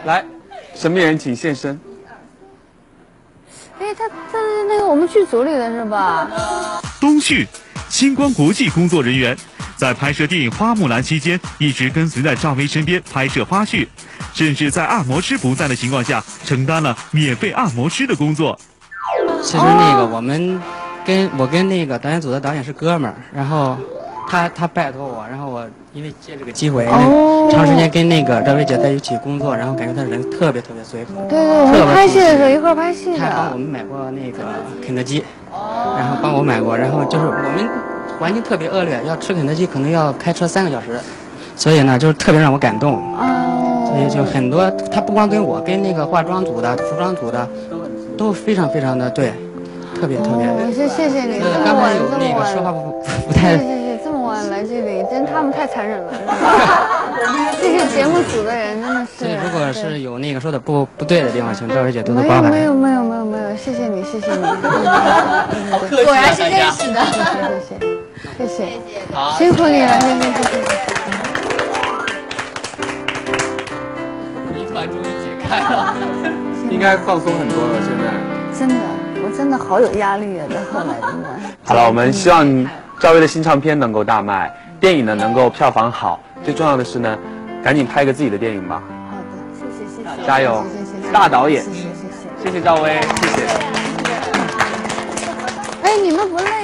来，神秘人请现身。 哎，他是那个我们剧组里的是吧？ 东旭，星光国际工作人员，在拍摄电影《花木兰》期间，一直跟随在赵薇身边拍摄花絮，甚至在按摩师不在的情况下，承担了免费按摩师的工作。 其实那个我跟那个导演组的导演是哥们儿，然后他拜托我，然后我因为借这个机会，长时间跟那个赵薇姐在一起工作，然后感觉她人特别随和。 对，我们拍戏的时候一块儿拍戏的。 他帮我们买过那个肯德基，然后帮我买过，然后就是我们环境特别恶劣，要吃肯德基可能要开车3个小时，所以呢就是特别让我感动。所以就很多，他不光跟我，跟那个化妆组的、服装组的都非常的对，特别。 谢谢你，这么刚才晚有那个说话不太。 谢，这么晚来这里，真他们太残忍了。这些节目组的人真的是。 所以如果是有那个说的不对的地方，请赵薇姐多多包涵。 没有，谢谢你。 果然是认识的。 谢谢，辛苦你了，谢谢。 谜团终于解开了， 应该放松很多了，现在。 真的，我真的好有压力啊！在后来真的。 好了，我们希望赵薇的新唱片能够大卖，电影呢能够票房好，最重要的是呢，赶紧拍个自己的电影吧。 好的，谢谢， 加油， 谢谢， 大导演， 谢谢。 谢谢赵薇，谢谢。 哎，你们不累